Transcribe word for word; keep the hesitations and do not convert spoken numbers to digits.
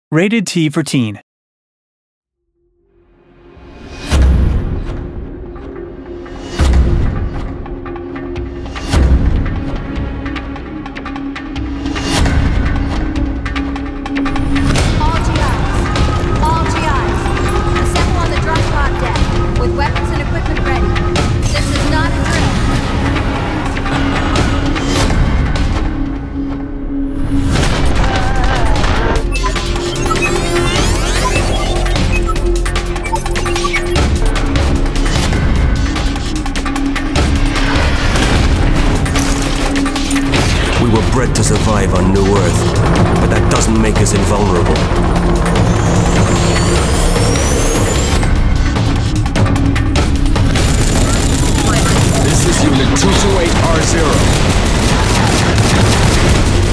Rated T for Teen. We were bred to survive on New Earth, but that doesn't make us invulnerable. This is Unit two two eight R zero.